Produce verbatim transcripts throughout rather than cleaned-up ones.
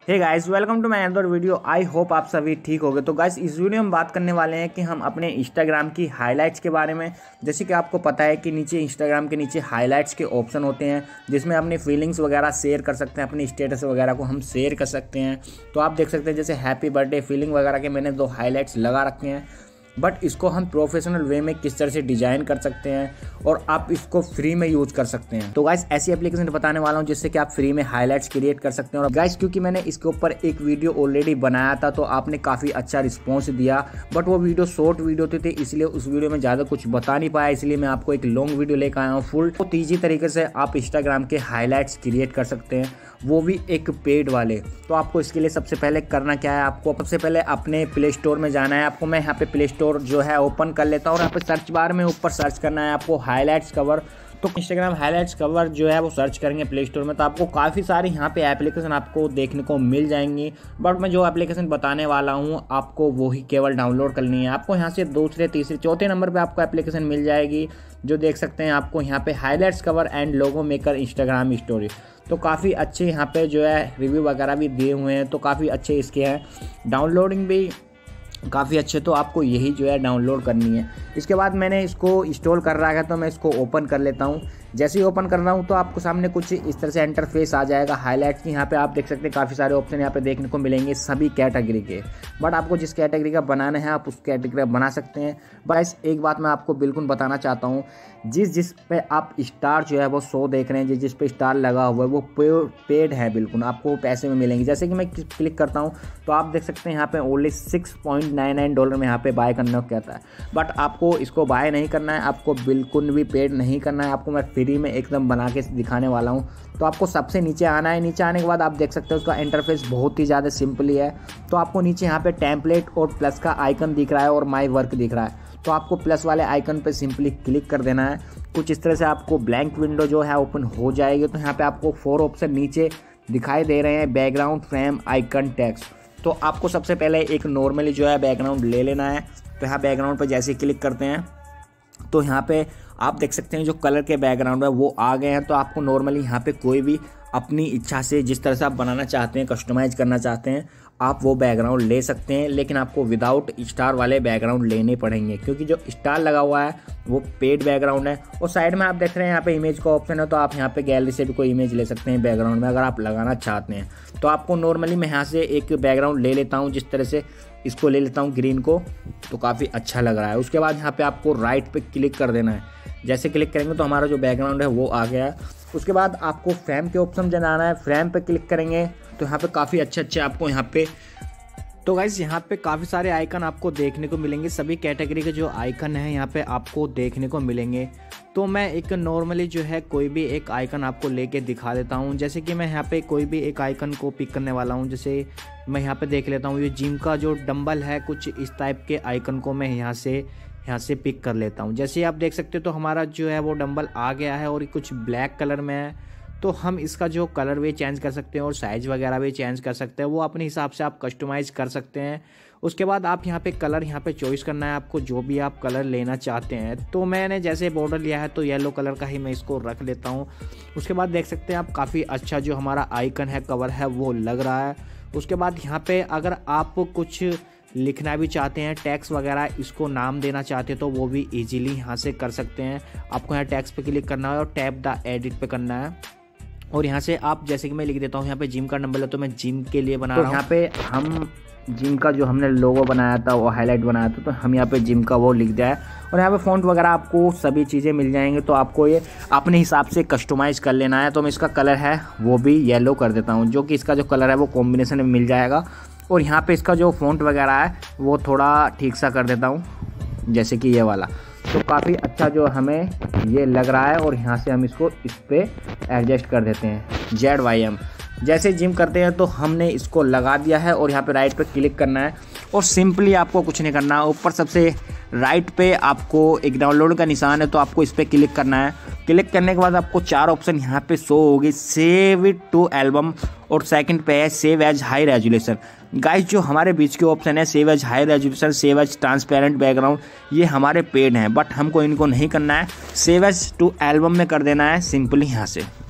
Hey guys, welcome to my another video. I hope आप सभी ठीक होंगे। तो गाइस, इस वीडियो में बात करने वाले हैं कि हम अपने इंस्टाग्राम की हाइलाइट्स के बारे में। जैसे कि आपको पता है कि नीचे इंस्टाग्राम के नीचे हाइलाइट्स के ऑप्शन होते हैं, जिसमें अपनी फीलिंग्स वगैरह शेयर कर सकते हैं, अपनी स्टेटस वगैरह को हम शेयर कर सकते हैं। तो आप देख सकते हैं जैसे हैप्पी बर्थडे फीलिंग वगैरह के मैंने दो हाईलाइट्स लगा रखे हैं, बट इसको हम प्रोफेशनल वे में किस तरह से डिज़ाइन कर सकते हैं और आप इसको फ्री में यूज़ कर सकते हैं। तो गाइस, ऐसी एप्लीकेशन बताने वाला हूं जिससे कि आप फ्री में हाइलाइट्स क्रिएट कर सकते हैं। और गाइस, क्योंकि मैंने इसके ऊपर एक वीडियो ऑलरेडी बनाया था तो आपने काफ़ी अच्छा रिस्पॉन्स दिया, बट वो वीडियो शॉर्ट वीडियो थी, इसलिए उस वीडियो में ज़्यादा कुछ बता नहीं पाया। इसलिए मैं आपको एक लॉन्ग वीडियो लेकर आया हूँ फुल। तो तीजी तरीके से आप इंस्टाग्राम के हाईलाइट्स क्रिएट कर सकते हैं, वो भी एक पेड वाले। तो आपको इसके लिए सबसे पहले करना क्या है, आपको सबसे पहले अपने प्ले स्टोर में जाना है। आपको मैं यहाँ पे प्ले स्टोर जो है ओपन कर लेता हूँ और यहाँ पे सर्च बार में ऊपर सर्च करना है आपको हाइलाइट्स कवर। तो इंस्टाग्राम हाइलाइट्स कवर जो है वो सर्च करेंगे प्ले स्टोर में, तो आपको काफ़ी सारी यहाँ पे एप्लीकेशन आपको देखने को मिल जाएंगी। बट मैं जो एप्लीकेशन बताने वाला हूँ आपको वो ही केवल डाउनलोड करनी है। आपको यहाँ से दूसरे तीसरे चौथे नंबर पे आपको एप्लीकेशन मिल जाएगी, जो देख सकते हैं आपको यहाँ पे highlights cover and logo maker Instagram story. तो काफ़ी अच्छे यहाँ पे जो है रिव्यू वगैरह भी दिए हुए हैं, तो काफ़ी अच्छे इसके हैं, डाउनलोडिंग भी काफ़ी अच्छे। तो आपको यही जो है डाउनलोड करनी है। इसके बाद मैंने इसको इंस्टॉल कर रहा है, तो मैं इसको ओपन कर लेता हूँ। जैसे ही ओपन कर रहा हूँ तो आपको सामने कुछ इस तरह से इंटरफेस आ जाएगा हाईलाइट्स की। यहाँ पे आप देख सकते हैं काफ़ी सारे ऑप्शन यहाँ पे देखने को मिलेंगे सभी कैटेगरी के, बट आपको जिस कैटेगरी का बनाना है आप उस कैटेगरी का बना सकते हैं। बस एक बात मैं आपको बिल्कुल बताना चाहता हूँ, जिस जिस पे आप स्टार जो है वो शो देख रहे हैं, जिस जिस पे स्टार लगा हुआ है वो पेड है, बिल्कुल आपको पैसे में मिलेंगे। जैसे कि मैं क्लिक करता हूँ तो आप देख सकते हैं यहाँ पे only six point nine nine dollar में यहाँ पे बाय करना कहता है, बट आपको इसको बाय नहीं करना है, आपको बिल्कुल भी पेड नहीं करना है। आपको मैं फ्री में एकदम बना के दिखाने वाला हूँ। तो आपको सबसे नीचे आना है। नीचे आने के बाद आप देख सकते हो उसका इंटरफेस बहुत ही ज़्यादा सिंपली है। तो आपको नीचे यहाँ पे टेम्पलेट और प्लस का आइकन दिख रहा है और माई वर्क दिख रहा है, तो आपको प्लस वाले आइकन पे सिंपली क्लिक कर देना है। कुछ इस तरह से आपको ब्लैंक विंडो जो है ओपन हो जाएगी। तो यहाँ पे आपको फोर ऑप्शन नीचे दिखाई दे रहे हैं, बैकग्राउंड, फ्रेम, आइकन, टेक्स्ट। तो आपको सबसे पहले एक नॉर्मली जो है बैकग्राउंड ले लेना है। तो यहाँ बैकग्राउंड पर जैसे क्लिक करते हैं तो यहाँ पे आप देख सकते हैं जो कलर के बैकग्राउंड है वो आ गए हैं। तो आपको नॉर्मली यहाँ पे कोई भी अपनी इच्छा से जिस तरह से आप बनाना चाहते हैं, कस्टमाइज करना चाहते हैं, आप वो बैकग्राउंड ले सकते हैं। लेकिन आपको विदाउट स्टार वाले बैकग्राउंड लेने पड़ेंगे, क्योंकि जो स्टार लगा हुआ है वो पेड बैकग्राउंड है। और साइड में आप देख रहे हैं यहाँ पे इमेज का ऑप्शन है, तो आप यहाँ पे गैलरी से भी कोई इमेज ले सकते हैं बैकग्राउंड में अगर आप लगाना चाहते हैं। तो आपको नॉर्मली मैं यहाँ से एक बैकग्राउंड ले लेता हूँ, जिस तरह से इसको ले लेता हूँ ग्रीन को, तो काफ़ी अच्छा लग रहा है। उसके बाद यहाँ पे आपको राइट पे क्लिक कर देना है। जैसे क्लिक करेंगे तो हमारा जो बैकग्राउंड है वो आ गया है। उसके बाद आपको फ्रेम के ऑप्शन जाना है। फ्रेम पे क्लिक करेंगे तो यहाँ पे काफ़ी अच्छे अच्छे आपको यहाँ पे तो गाइस यहाँ पे काफ़ी सारे आइकन आपको देखने को मिलेंगे। सभी कैटेगरी के जो आइकन हैं यहाँ पे आपको देखने को मिलेंगे। तो मैं एक नॉर्मली जो है कोई भी एक आइकन आपको लेके दिखा देता हूँ। जैसे कि मैं यहाँ पे कोई भी एक आइकन को पिक करने वाला हूँ। जैसे मैं यहाँ पे देख लेता हूँ ये जिम का जो डंबल है, कुछ इस टाइप के आइकन को मैं यहाँ से यहाँ से पिक कर लेता हूँ। जैसे आप देख सकते हो तो हमारा जो है वो डंबल आ गया है और कुछ ब्लैक कलर में है। तो हम इसका जो कलर भी चेंज कर सकते हैं और साइज़ वगैरह भी चेंज कर सकते हैं, वो अपने हिसाब से आप कस्टमाइज कर सकते हैं। उसके बाद आप यहाँ पे कलर यहाँ पे चॉइस करना है आपको, जो भी आप कलर लेना चाहते हैं। तो मैंने जैसे बॉर्डर लिया है तो येलो कलर का ही मैं इसको रख लेता हूँ। उसके बाद देख सकते हैं आप काफ़ी अच्छा जो हमारा आइकन है, कवर है, वो लग रहा है। उसके बाद यहाँ पे अगर आप कुछ लिखना भी चाहते हैं, टैक्स वगैरह इसको नाम देना चाहते हैं, तो वो भी इजीली यहाँ से कर सकते हैं। आपको यहाँ टैक्स पे क्लिक करना है और टैप द एडिट पे करना है। और यहाँ से आप जैसे कि मैं लिख देता हूँ यहाँ पे जिम का नंबर है, तो मैं जिम के लिए बना रहा हूँ। यहाँ पे हम जिम का जो हमने लोगो बनाया था वो हाईलाइट बनाया था, तो हम यहाँ पे जिम का वो लिख दिया है। और यहाँ पे फ़ॉन्ट वगैरह आपको सभी चीज़ें मिल जाएंगे, तो आपको ये अपने हिसाब से कस्टमाइज कर लेना है। तो मैं इसका कलर है वो भी येलो कर देता हूँ, जो कि इसका जो कलर है वो कॉम्बिनेशन में मिल जाएगा। और यहाँ पे इसका जो फ़ॉन्ट वगैरह है वो थोड़ा ठीक सा कर देता हूँ, जैसे कि ये वाला। तो काफ़ी अच्छा जो हमें ये लग रहा है। और यहाँ से हम इसको इस पर एडजस्ट कर देते हैं, जेड वाई एम। जैसे जिम करते हैं तो हमने इसको लगा दिया है और यहाँ पे राइट पे क्लिक करना है और सिंपली आपको कुछ नहीं करना। ऊपर सबसे राइट पे आपको एक डाउनलोड का निशान है, तो आपको इस पर क्लिक करना है। क्लिक करने के बाद आपको चार ऑप्शन यहाँ पे शो होगी, सेव इट टू एल्बम, और सेकंड पे है save as high resolution. Guys, जो हमारे बीच के ऑप्शन है save as high resolution, save as transparent background, ये हमारे पेड हैं, बट हमको इनको नहीं करना है। सेव एज टू एल्बम में कर देना है सिंपली यहाँ से।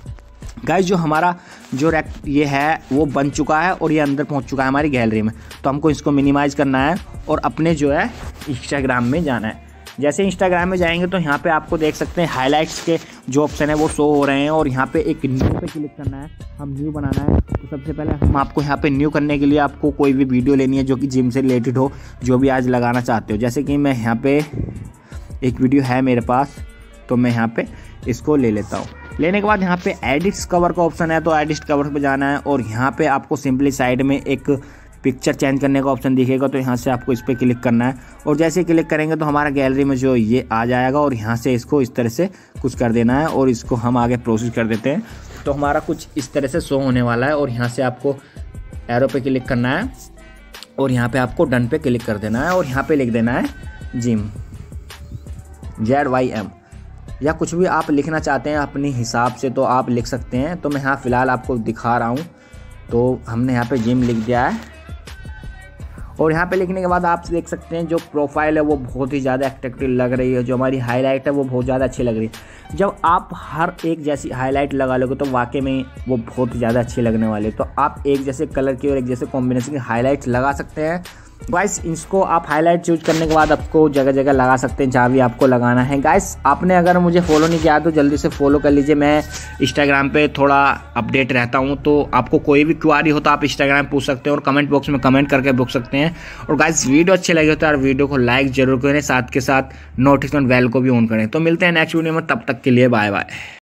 गाइस जो हमारा जो रैक ये है वो बन चुका है और ये अंदर पहुंच चुका है हमारी गैलरी में। तो हमको इसको मिनिमाइज़ करना है और अपने जो है इंस्टाग्राम में जाना है। जैसे इंस्टाग्राम में जाएंगे तो यहाँ पे आपको देख सकते हैं हाइलाइट्स के जो ऑप्शन है वो शो हो रहे हैं और यहाँ पे एक न्यू पे क्लिक करना है, हम न्यू बनाना है। तो सबसे पहले हम आपको यहाँ पे न्यू करने के लिए आपको कोई भी वीडियो लेनी है जो कि जिम से रिलेटेड हो, जो भी आज लगाना चाहते हो। जैसे कि मैं यहाँ पे एक वीडियो है मेरे पास, तो मैं यहाँ पे इसको ले लेता हूँ। लेने के बाद यहाँ पे एडिट्स कवर का ऑप्शन है, तो एडिट कवर पे जाना है और यहाँ पे आपको सिंपली साइड में एक पिक्चर चेंज करने का ऑप्शन दिखेगा। तो यहाँ से आपको इस पर क्लिक करना है और जैसे क्लिक करेंगे तो हमारा गैलरी में जो ये आ जाएगा और यहाँ से इसको इस तरह से कुछ कर देना है और इसको हम आगे प्रोसेस कर देते हैं। तो हमारा कुछ इस तरह से शो होने वाला है और यहाँ से आपको एरो पे क्लिक करना है और यहाँ पे आपको डन पे क्लिक कर देना है और यहाँ पे लिख देना है जिम, जेड वाई एम, या कुछ भी आप लिखना चाहते हैं अपने हिसाब से तो आप लिख सकते हैं। तो मैं यहाँ फ़िलहाल आपको दिखा रहा हूँ। तो हमने यहाँ पे जिम लिख दिया है और यहाँ पे लिखने के बाद आप देख सकते हैं जो प्रोफाइल है वो बहुत ही ज़्यादा अट्रैक्टिव लग रही है, जो हमारी हाईलाइट है वो बहुत ज़्यादा अच्छी लग रही है। जब आप हर एक जैसी हाईलाइट लगा लोगे तो वाकई में वो बहुत ज़्यादा अच्छी लगने वाली है। तो आप एक जैसे कलर की और एक जैसे कॉम्बिनेशन की हाईलाइट लगा सकते हैं। गाइस इसको आप हाईलाइट चूज करने के बाद आपको जगह जगह लगा सकते हैं जहाँ भी आपको लगाना है। गाइस आपने अगर मुझे फॉलो नहीं किया तो जल्दी से फॉलो कर लीजिए। मैं इंस्टाग्राम पे थोड़ा अपडेट रहता हूँ, तो आपको कोई भी क्वेरी हो तो आप इंस्टाग्राम पूछ सकते हैं और कमेंट बॉक्स में कमेंट करके पूछ सकते हैं। और गाइस वीडियो अच्छे लगे तो यार वीडियो को लाइक जरूर करें, साथ के साथ नोटिफिकेशन बेल को भी ऑन करें। तो मिलते हैं नेक्स्ट वीडियो में, तब तक के लिए बाय बाय।